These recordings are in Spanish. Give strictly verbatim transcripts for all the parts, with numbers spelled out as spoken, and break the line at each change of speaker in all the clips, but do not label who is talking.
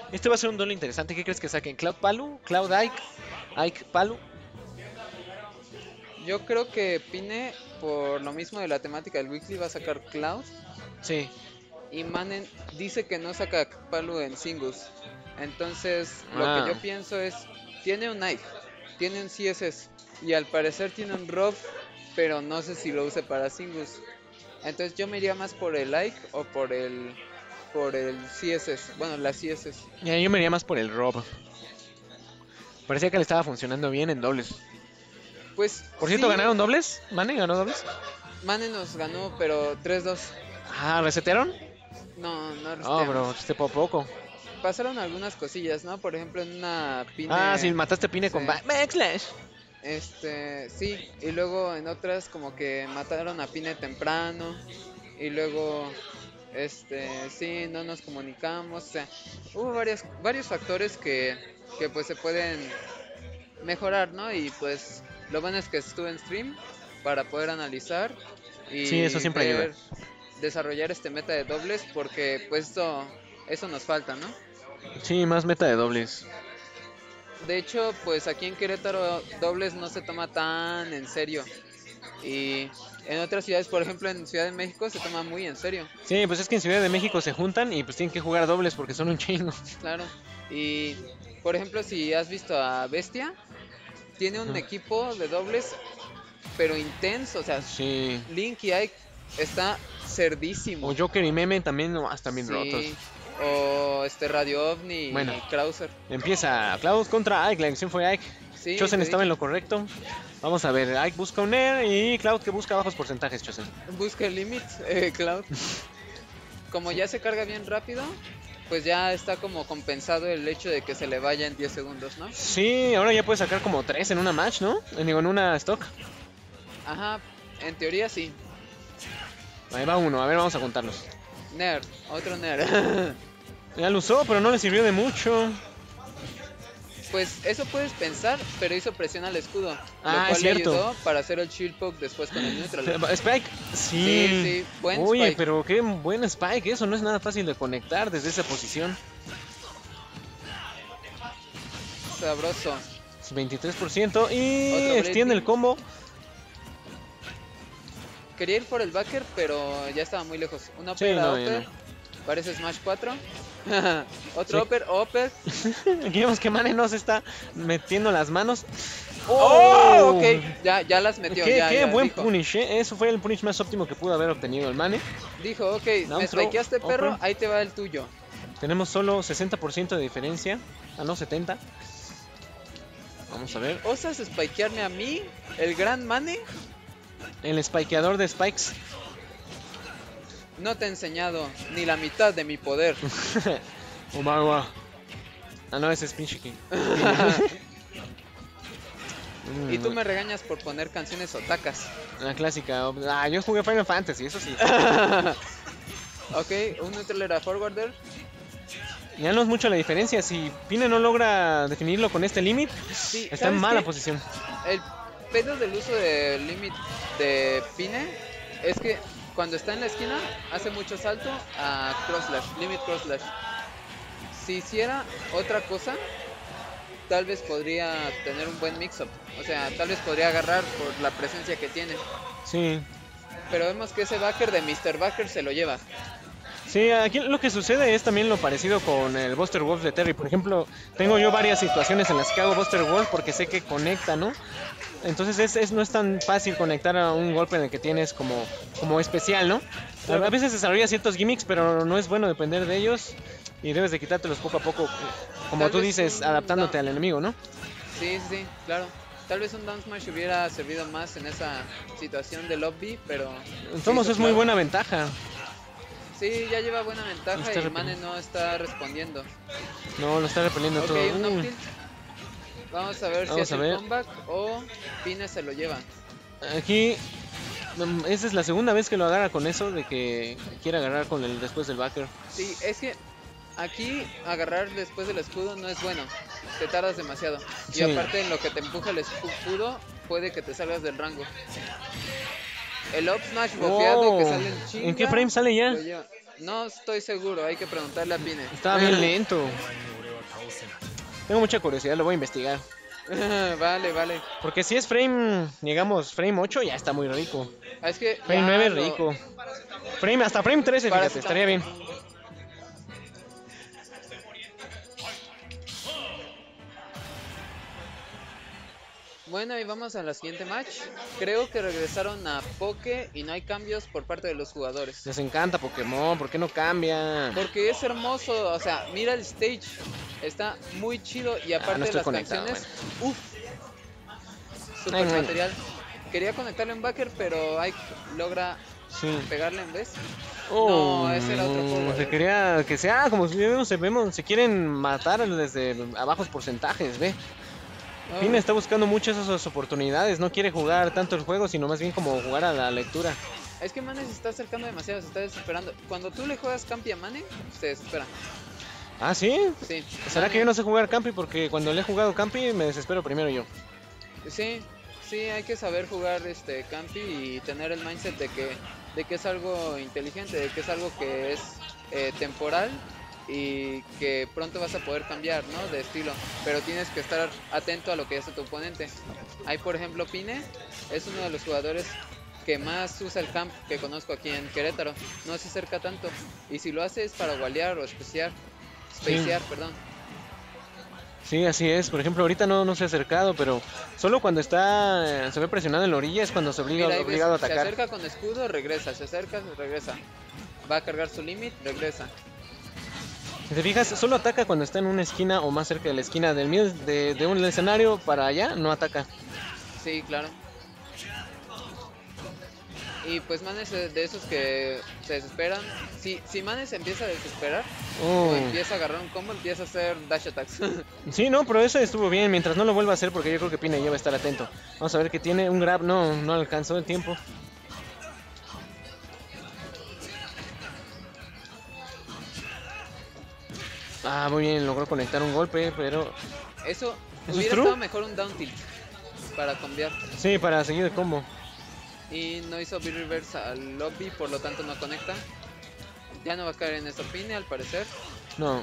Este va a ser un duelo interesante. ¿Qué crees que saquen? ¿Cloud Palu? ¿Cloud Ike? ¿Ike Palu?
Yo creo que Pine, por lo mismo de la temática del Weekly, va a sacar Cloud.
Sí.
Y Manen dice que no saca Palu en singles. Entonces, lo que
Ah.
yo pienso es, tiene un Ike, tiene un C S S y al parecer tiene un Rob, pero no sé si lo use para singles. Entonces yo me iría más por el Ike o por el por el C S S. Bueno, la C S S.
Ya, yo me iría más por el Rob. Parecía que le estaba funcionando bien en dobles.
Pues
Por cierto,
sí,
¿ganaron dobles? ¿Mane ganó dobles?
Manen nos ganó, pero tres dos.
Ah, ¿resetearon?
No, no
No,
resteamos.
bro, este por poco.
Pasaron algunas cosillas, ¿no? Por ejemplo, en una
Ah, sí,
Pine.
mataste a Pine
Sí.
con ba- Backslash.
Este, sí, y luego en otras como que mataron a Pine temprano y luego este, sí, no nos comunicamos, o sea, hubo varias, varios factores que, que pues se pueden mejorar, ¿no? Y pues lo bueno es que estuve en stream para poder analizar
Sí, eso
y
siempre ayuda.
ver, desarrollar este meta de dobles porque pues eso, eso nos falta, ¿no?
Sí, más meta de dobles.
De hecho, pues aquí en Querétaro dobles no se toma tan en serio. Y en otras ciudades, por ejemplo en Ciudad de México, se toma muy en serio,
Sí, pues es que en Ciudad de México se juntan y pues tienen que jugar dobles porque son un chingo.
claro. Y por ejemplo, si has visto a Bestia, tiene un
Ujú.
equipo de dobles, pero intenso. O sea,
Sí.
Link y Ike está
O
cerdísimo.
Joker y Meme también no, están bien rotos.
Sí. O este Radio OVNI
Bueno,
y Krauser.
empieza Cloud contra Ike. La elección fue Ike.
Sí,
Chosen
te
estaba
dije.
en lo correcto. Vamos a ver, Ike busca un Air y Cloud que busca bajos porcentajes, Chosen.
Busca el limit, eh, Cloud. Como ya se carga bien rápido, pues ya está como compensado el hecho de que se le vaya en diez segundos, ¿no?
Sí, ahora ya puede sacar como tres en una match, ¿no? Eh, Digo, en una stock.
Ajá, en teoría sí.
Ahí va uno, a ver, vamos a contarlos.
Nerd, otro nerd.
Ya lo usó, pero no le sirvió de mucho.
Pues eso puedes pensar, pero hizo presión al escudo,
Ah,
lo
es
cual le
cierto.
ayudó para hacer el shield poke después con el neutral.
Eh, Spike, sí.
Sí, sí, buen
Oye,
spike.
pero qué buen Spike, eso no es nada fácil de conectar desde esa posición.
Sabroso.
veintitrés por ciento y
Otro
extiende el
Blade
combo.
Quería ir por el backer, pero ya estaba muy lejos. Un
Sí,
upper a
no, ya
upper.
no.
Parece Smash cuatro. Otro
Sí.
upper, upper.
Aquí vemos que Mane no se está metiendo las manos.
¡Oh! Ok, ya, ya las metió.
Qué,
ya,
qué
ya,
buen
dijo.
punish, ¿eh? Eso fue el punish más óptimo que pudo haber obtenido el Mane.
Dijo, ok,
Down
me
throw,
strikeaste perro,
upper.
ahí te va el tuyo.
Tenemos solo sesenta por ciento de diferencia. Ah, no, setenta. Vamos a ver.
¿Osas spikearme a mí? ¿El gran Mane?
El spikeador de spikes.
No te he enseñado ni la mitad de mi poder.
Omawa. Ah, no, ese es pinche King.
Y tú me regañas por poner canciones otacas.
La clásica. Ah, yo jugué Final Fantasy, eso sí.
Ok, un neutral era forwarder.
Ya no es mucho la diferencia. Si Pine no logra definirlo con este límite,
Sí,
está en
¿sabes
mala
qué?
posición.
El pedo del uso del limit de Pine es que cuando está en la esquina hace mucho salto a cross slash, limit cross slash. Si hiciera otra cosa, tal vez podría tener un buen mix-up. O sea, tal vez podría agarrar por la presencia que tiene.
Sí.
Pero vemos que ese backer de mister Backer se lo lleva.
Sí, aquí lo que sucede es también lo parecido con el Buster Wolf de Terry. Por ejemplo, tengo yo varias situaciones en las que hago Buster Wolf porque sé que conecta, ¿no? Entonces es, es- no es tan fácil conectar a un golpe en el que tienes como, como especial, ¿no? A, a veces desarrolla ciertos gimmicks, pero no es bueno depender de ellos y debes de quitártelos poco a poco, como
Tal
tú
vez
dices,
un
adaptándote
down-
al enemigo, ¿no?
Sí, sí, sí, claro. Tal vez un down smash hubiera servido más en esa situación de lobby, pero...
Somos
hizo
es muy
claro.
buena ventaja.
Sí, ya lleva buena ventaja
Está
y
repeliendo.
Mane no está respondiendo.
No, lo está repeliendo
Ok,
todo.
un
Uh,
up tilt. Vamos a ver si
Vamos
hace
a
el
ver.
comeback o Pine se lo lleva.
Aquí, mm, esa es la segunda vez que lo agarra con eso, de que quiere agarrar con el después del backer.
Sí, es que aquí agarrar después del escudo no es bueno. Te tardas demasiado.
Sí.
Y aparte en lo que te empuja el escudo, puede que te salgas del rango. El up smash bofeado que
Oh,
sale en chinga.
¿en qué frame sale ya?
lo lleva. No estoy seguro, hay que preguntarle a Pine.
Estaba bien lento. Tengo mucha curiosidad, lo voy a investigar.
Vale, vale.
Porque si es frame, digamos, frame ocho, ya está muy rico.
Ah, es que
Frame
ya
nueve
lo-
rico. Frame, hasta frame trece,
Para
fíjate,
eso
estaría bien.
Bueno, y vamos a la siguiente match. Creo que regresaron a Poke y no hay cambios por parte de los jugadores.
Les encanta Pokémon, ¿por qué no cambia?
Porque es hermoso, o sea, mira el stage. Está muy chido y aparte
Ah, no
de
estoy
las
conectado,
canciones, uff, super
Ay, bueno.
material. Quería conectarle en backer, pero hay, logra
Sí.
pegarle en vez.
Oh,
No, ese era otro juego.
Se quería que sea, como si vemos, se vemos, se quieren matar desde a bajos porcentajes, ve.
Oh,
Pine está buscando mucho esas oportunidades, no quiere jugar tanto el juego, sino más bien como jugar a la lectura.
Es que Mane se está acercando demasiado, se está desesperando. Cuando tú le juegas Campi a Mane, se desespera.
Ah, ¿sí?
Sí.
¿Será
Mane-
que yo no sé jugar Campi? Porque cuando le he jugado Campi me desespero primero yo.
Sí, sí, hay que saber jugar este Campi y tener el mindset de que, de que es algo inteligente, de que es algo que es eh, temporal y que pronto vas a poder cambiar, ¿no? De estilo, pero tienes que estar atento a lo que hace tu oponente. Ahí, por ejemplo, Pine es uno de los jugadores que más usa el camp que conozco aquí en Querétaro. No se acerca tanto y si lo hace es para walear o especiar, spacear, perdón.
Sí, así es. Por ejemplo, ahorita no, no se ha acercado, pero solo cuando está eh, se ve presionado en la orilla es cuando se obliga,
Mira, ahí ves,
obligado a
se
atacar.
acerca con escudo, regresa, se acerca, regresa. Va a cargar su límite, regresa.
Si te fijas, solo ataca cuando está en una esquina o más cerca de la esquina del mío, de, de un escenario para allá, no ataca.
Sí, claro. Y pues Manes es de esos que se desesperan. Si, si Manes se empieza a desesperar
Oh.
o empieza a agarrar un combo, empieza a hacer dash attacks.
Sí, no, pero eso estuvo bien, mientras no lo vuelva a hacer porque yo creo que Pina ya va a estar atento. Vamos a ver que tiene un grab, no, no alcanzó el tiempo. Ah, muy bien, logró conectar un golpe, pero...
Eso,
es
hubiera
true?
estado mejor un down tilt para cambiar.
Sí, para seguir el combo.
Y no hizo B-reverse al lobby, por lo tanto no conecta. Ya no va a caer en esa pine al parecer.
No,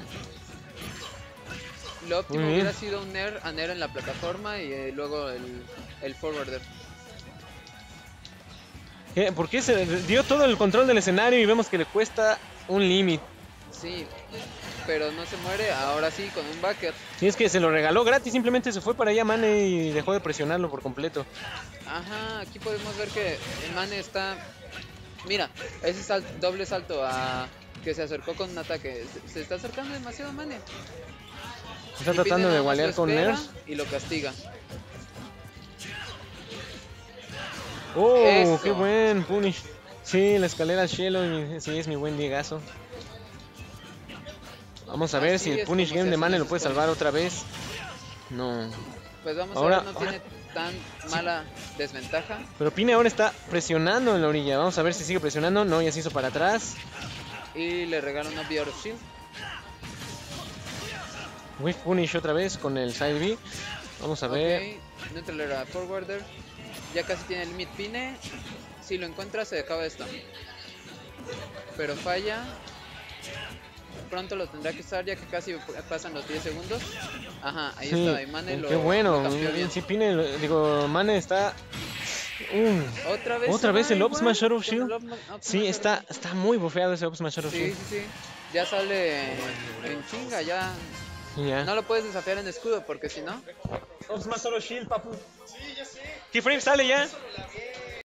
Lo óptimo
Muy bien.
hubiera sido un Nair a Nair en la plataforma y eh, luego el, el forwarder.
¿Qué? ¿Por qué se dio todo el control del escenario y vemos que le cuesta un límite?
Sí, pero no se muere, ahora sí, con un backer.
Sí, es que se lo regaló gratis, simplemente se fue para allá Mane y dejó de presionarlo por completo.
Ajá, aquí podemos ver que el Mane está... Mira, ese sal- doble salto a que se acercó con un ataque. Se, se está acercando demasiado Mane.
Está
Y Pine
tratando de
nada más
gualear
lo
con
espera
Ners.
y lo castiga.
¡Oh,
Eso.
qué buen punish! Sí, la escalera al cielo, y- sí, es mi buen Diegazo. Vamos a ver
Así
si el
es
punish
como
game
se
de
hacen
Mane lo
esos
puede salvar otra vez. No.
Pues vamos
Ahora-
a ver, no tiene tan mala desventaja.
Pero Pine ahora está presionando en la orilla. Vamos a ver si sigue presionando. No, ya se hizo para atrás.
Y le regala una B Out of Shield.
Whiff punish otra vez con el side B. Vamos a ver.
Ok, neutral era forwarder. Ya casi tiene el mid Pine. Si lo encuentra se acaba esto. Pero falla. Pronto lo tendrá que usar ya que casi pasan los diez segundos. Ajá, ahí
Sí,
está. Y Mane lo,
qué bueno.
lo cambió bien.
Sí, Pine, lo- digo, Mane está. Uh,
Otra vez,
Otra
se
vez
va
el Up
igual
Smash Shadow
con
Shield.
el Up Ma- Up
sí,
Smash
está,
Shadow
está muy bufeado ese Up Smash Shadow
Shield. Sí,
Shield.
sí, sí. Ya sale en chinga, ya.
Ya.
No lo puedes desafiar en escudo porque si no.
Up Smash Shadow Shield, papu. ¿Qué frame sale ya?